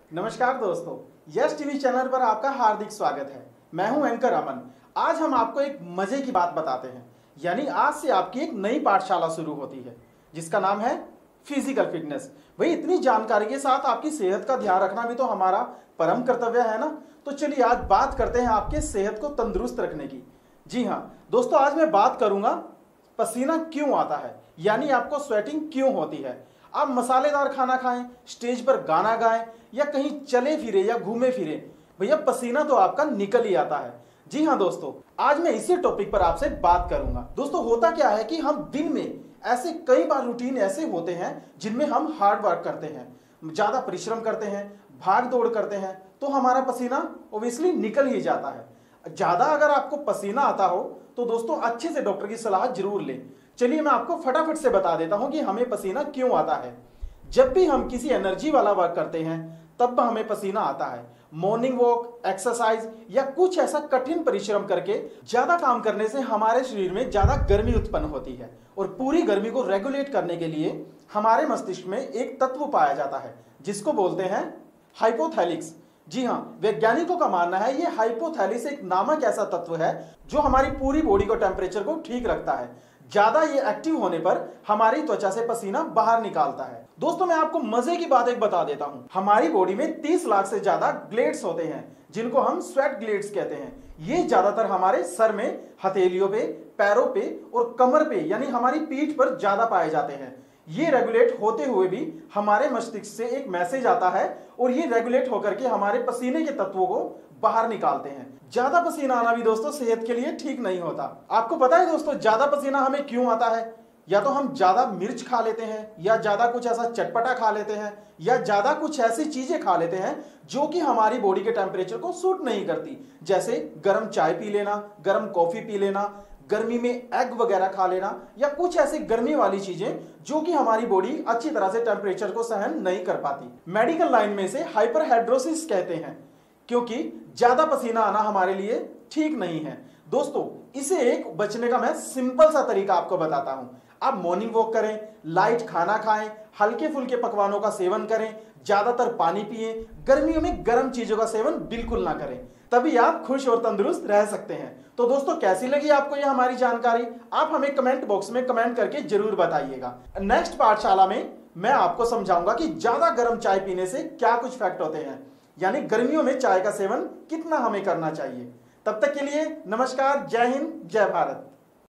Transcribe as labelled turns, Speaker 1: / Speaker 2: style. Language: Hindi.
Speaker 1: नमस्कार दोस्तों, यस टीवी चैनल पर आपका हार्दिक स्वागत है। मैं हूं एंकर अमन। आज हम आपको एक मजे की बात बताते हैं, यानी आज से आपकी एक नई पाठशाला शुरू होती है जिसका नाम है फिजिकल फिटनेस। भाई इतनी जानकारी के साथ आपकी सेहत का ध्यान रखना भी तो हमारा परम कर्तव्य है ना। तो चलिए आज बात करते हैं आपके सेहत को तंदुरुस्त रखने की। जी हाँ दोस्तों, आज मैं बात करूंगा पसीना क्यों आता है, यानी आपको स्वेटिंग क्यों होती है। आप मसालेदार खाना खाएं, स्टेज पर गाना गाएं या कहीं चले फिरे या घूमे फिरे, भैया पसीना तो आपका निकल ही आता है। जी हाँ दोस्तों, आज मैं इसी टॉपिक पर आपसे बात करूंगा। दोस्तों होता क्या है कि हम दिन में ऐसे कई बार रूटीन ऐसे होते हैं जिनमें हम हार्ड वर्क करते हैं, ज्यादा परिश्रम करते हैं, भाग दौड़ करते हैं, तो हमारा पसीना ओब्वियसली निकल ही जाता है। ज्यादा अगर आपको पसीना आता हो तो दोस्तों अच्छे से डॉक्टर की सलाह जरूर लें। चलिए मैं आपको फटाफट से बता देता हूं कि हमें पसीना क्यों आता है। जब भी हम किसी एनर्जी वाला वर्क करते हैं तब हमें पसीना आता है। मॉर्निंग वॉक, एक्सरसाइज या कुछ ऐसा कठिन परिश्रम करके ज्यादा काम करने से हमारे शरीर में ज्यादा गर्मी उत्पन्न होती है और पूरी गर्मी को रेगुलेट करने के लिए हमारे मस्तिष्क में एक तत्व पाया जाता है जिसको बोलते हैं हाइपोथैलिक्स। जी हाँ, वैज्ञानिकों का मानना है ये हाइपोथैलिस एक नामक ऐसा तत्व है जो हमारी पूरी बॉडी को टेम्परेचर को ठीक रखता है। ज्यादा ये एक्टिव होने पर हमारी त्वचा से पसीना बाहर निकालता है। दोस्तों मैं आपको मजे की बात एक बता देता हूं, हमारी बॉडी में 30 लाख से ज्यादा ग्लैंड्स होते हैं जिनको हम स्वेट ग्लैंड्स कहते हैं। ये ज्यादातर हमारे सर में, हथेलियों पे, पैरों पे और कमर पे यानी हमारी पीठ पर ज्यादा पाए जाते हैं। ये रेगुलेट होते हुए भी हमारे मस्तिष्क से एक मैसेज आता है और ये रेगुलेट होकर के हमारे पसीने के तत्वों को बाहर निकालते हैं। ज्यादा पसीना आना भी दोस्तों सेहत के लिए ठीक नहीं होता। आपको पता है दोस्तों ज्यादा पसीना हमें क्यों आता है? या तो हम ज्यादा मिर्च खा लेते हैं, या ज्यादा कुछ ऐसा चटपटा खा लेते हैं, या ज्यादा कुछ ऐसी चीजें खा लेते हैं जो कि हमारी बॉडी के टेम्परेचर को सूट नहीं करती, जैसे गर्म चाय पी लेना, गर्म कॉफी पी लेना, गर्मी में एग वगैरह खा लेना, या कुछ ऐसी गर्मी वाली चीजें जो कि हमारी बॉडी अच्छी तरह से टेम्परेचर को सहन नहीं कर पाती। मेडिकल लाइन में से हाइपरहाइड्रोसिस कहते हैं, क्योंकि ज्यादा पसीना आना हमारे लिए ठीक नहीं है। दोस्तों इसे एक बचने का मैं सिंपल सा तरीका आपको बताता हूं। आप मॉर्निंग वॉक करें, लाइट खाना खाएं, हल्के फुल्के पकवानों का सेवन करें, ज्यादातर पानी पिएं, गर्मियों में गर्म चीजों का सेवन बिल्कुल ना करें, तभी आप खुश और तंदुरुस्त रह सकते हैं। तो दोस्तों कैसी लगी आपको यह हमारी जानकारी? आप हमें कमेंट बॉक्स में कमेंट करके जरूर बताइएगा। नेक्स्ट पाठशाला में मैं आपको समझाऊंगा कि ज्यादा गर्म चाय पीने से क्या कुछ फैक्ट होते हैं, यानी गर्मियों में चाय का सेवन कितना हमें करना चाहिए। तब तक के लिए नमस्कार, जय हिंद, जय भारत।